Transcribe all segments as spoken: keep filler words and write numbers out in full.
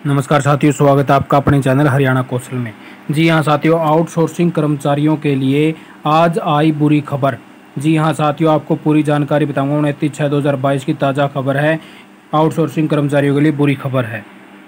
नमस्कार साथियों, स्वागत है आपका अपने चैनल हरियाणा कौशल में। जी हाँ साथियों, आउटसोर्सिंग कर्मचारियों के लिए आज आई बुरी खबर। जी हाँ साथियों, आपको पूरी जानकारी बताऊंगा। उनतीस छः दो हज़ार बाईस की ताज़ा खबर है। आउटसोर्सिंग कर्मचारियों के लिए बुरी खबर है।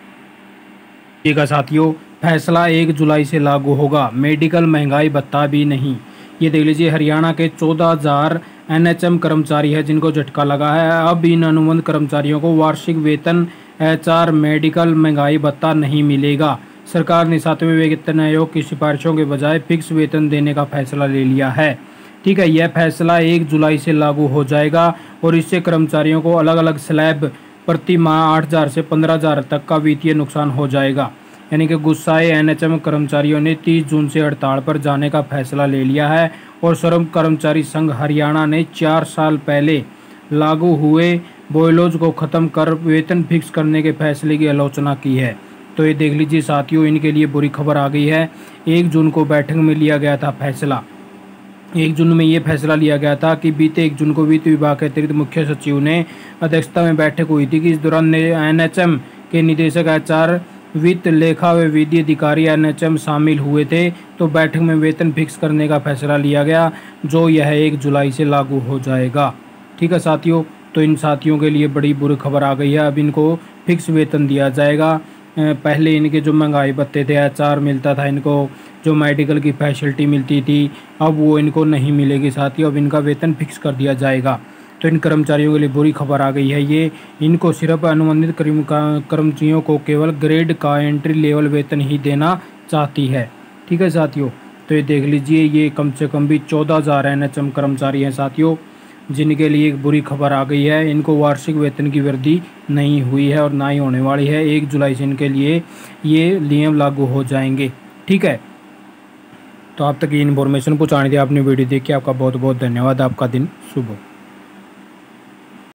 ठीक है साथियों, फैसला एक जुलाई से लागू होगा, मेडिकल महंगाई भत्ता भी नहीं। ये देख लीजिए, हरियाणा के चौदह हज़ार एन एच एम कर्मचारी है जिनको झटका लगा है। अब इन अनुबंध कर्मचारियों को वार्षिक वेतन, एच आर, मेडिकल महंगाई भत्ता नहीं मिलेगा। सरकार ने सातवें वेतन आयोग की सिफारिशों के बजाय फिक्स वेतन देने का फैसला ले लिया है। ठीक है, यह फैसला एक जुलाई से लागू हो जाएगा और इससे कर्मचारियों को अलग अलग स्लैब प्रति माह आठ हज़ार से पंद्रह हज़ार तक का वित्तीय नुकसान हो जाएगा। यानी कि गुस्साए एन एच एम कर्मचारियों ने तीस जून से हड़ताल पर जाने का फैसला ले लिया है और श्रम कर्मचारी संघ हरियाणा ने चार साल पहले लागू हुए बॉयलॉज को ख़त्म कर वेतन फिक्स करने के फैसले की आलोचना की है। तो ये देख लीजिए साथियों, इनके लिए बुरी खबर आ गई है। एक जून को बैठक में लिया गया था फैसला। एक जून में ये फैसला लिया गया था कि बीते एक जून को वित्त विभाग के अतिरिक्त मुख्य सचिव ने अध्यक्षता में बैठक हुई थी कि इस दौरान एन एच एम के निदेशक, एच आर, वित्त, लेखा व विधि अधिकारी एन एच एम शामिल हुए थे। तो बैठक में वेतन फिक्स करने का फैसला लिया गया, जो यह एक जुलाई से लागू हो जाएगा। ठीक है साथियों, तो इन साथियों के लिए बड़ी बुरी खबर आ गई है। अब इनको फिक्स वेतन दिया जाएगा। पहले इनके जो महंगाई भत्ते थे, एच आर मिलता था इनको, जो मेडिकल की फैसिलिटी मिलती थी, अब वो इनको नहीं मिलेगी साथियों। अब इनका वेतन फिक्स कर दिया जाएगा। तो इन कर्मचारियों के लिए बुरी खबर आ गई है। ये इनको सिर्फ अनुबंधित कर्मचारियों को केवल ग्रेड का एंट्री लेवल वेतन ही देना चाहती है। ठीक है साथियों, तो ये देख लीजिए, ये कम से कम भी चौदह हज़ार एन एच एम कर्मचारी हैं साथियों, जिनके लिए एक बुरी खबर आ गई है। इनको वार्षिक वेतन की वृद्धि नहीं हुई है और ना ही होने वाली है। एक जुलाई से इनके लिए ये नियम लागू हो जाएंगे। ठीक है, तो आप तक ये इन्फॉर्मेशन पहुँचाने थी आपने वीडियो देखी। आपका बहुत बहुत धन्यवाद। आपका दिन शुभ हो।